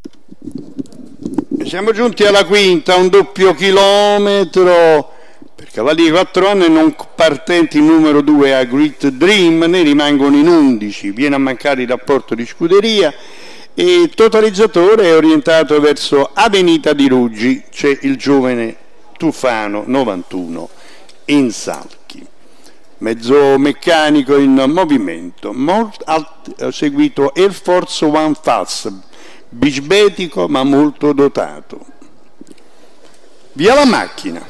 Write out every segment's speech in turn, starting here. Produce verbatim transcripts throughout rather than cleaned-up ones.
Siamo giunti alla quinta, un doppio chilometro per cavalli di quattro anni non partenti numero due a Great Dream, ne rimangono in undici, viene a mancare il rapporto di scuderia e il totalizzatore è orientato verso Avenida di Ruggi, c'è il giovane Tufano novantuno in salchi. Mezzo meccanico in movimento, molto seguito Air Force One Fast, bisbetico ma molto dotato. Via la macchina.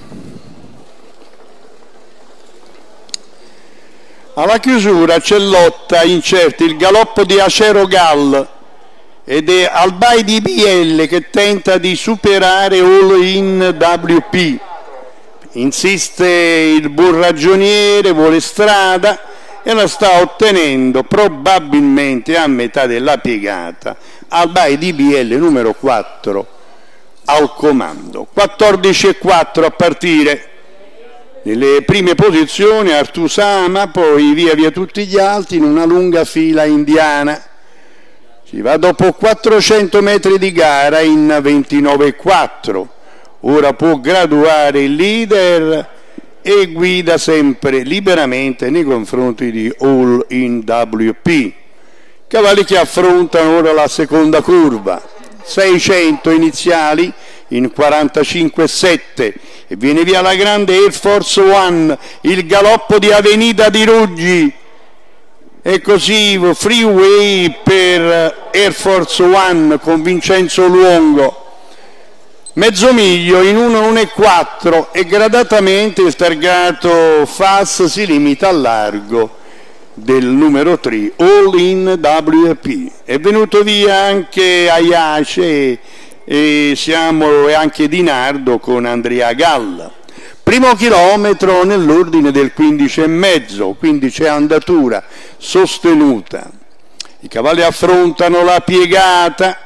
Alla chiusura c'è lotta incerta, il galoppo di Acero Gall ed è Albai di B L che tenta di superare All In W P. Insiste il buon ragioniere, vuole strada e la sta ottenendo probabilmente a metà della piegata. Albai di B L numero quattro al comando. quattordici e quattro a partire. Nelle prime posizioni Artusama, poi via via tutti gli altri in una lunga fila indiana. Si va dopo quattrocento metri di gara in ventinove e quattro. Ora può graduare il leader e guida sempre liberamente nei confronti di All In W P. Cavalli che affrontano ora la seconda curva, seicento iniziali in quarantacinque e sette e viene via la grande Air Force One, il galoppo di Avenida di Ruggi e così freeway per Air Force One con Vincenzo Luongo. Mezzo miglio in uno e quattro e gradatamente il targato F A S si limita al largo del numero tre All In W P. È venuto via anche Ayace e siamo anche Di Nardo con Andrea Galla. Primo chilometro nell'ordine del quindici e mezzo, quindi c'è andatura sostenuta. I cavalli affrontano la piegata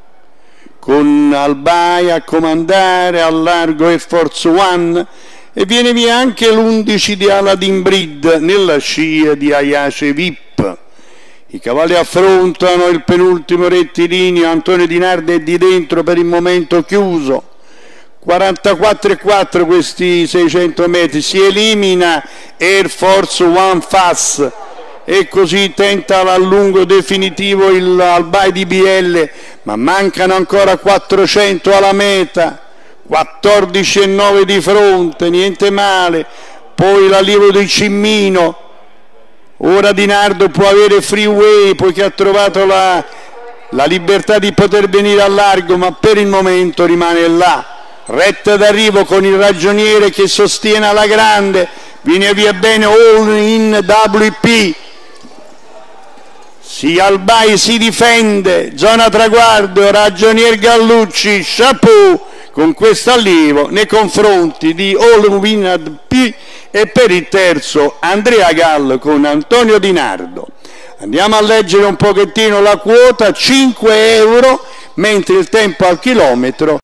con Albai a comandare al largo Air Force One e viene via anche l'undici di Aladdin Breed nella scia di Ayace V I P. I cavalli affrontano il penultimo rettilineo, Antonio Di Nardo è di dentro per il momento chiuso. quarantaquattro e quattro questi seicento metri, si elimina Air Force One Fast e così tenta l'allungo definitivo il Albai di B L, ma mancano ancora quattrocento alla meta. quattordici e nove di fronte, niente male. Poi l'allievo di Cimmino, ora Di Nardo può avere freeway poiché ha trovato la, la libertà di poter venire al largo, ma per il momento rimane là. Retta d'arrivo con il ragioniere che sostiene alla grande, viene via bene All In W P. Si Albai si difende, zona traguardo, ragionier Gallucci, chapeau con questo allievo nei confronti di All In P e per il terzo Andrea Gall con Antonio Di Nardo. Andiamo a leggere un pochettino la quota, cinque euro, mentre il tempo al chilometro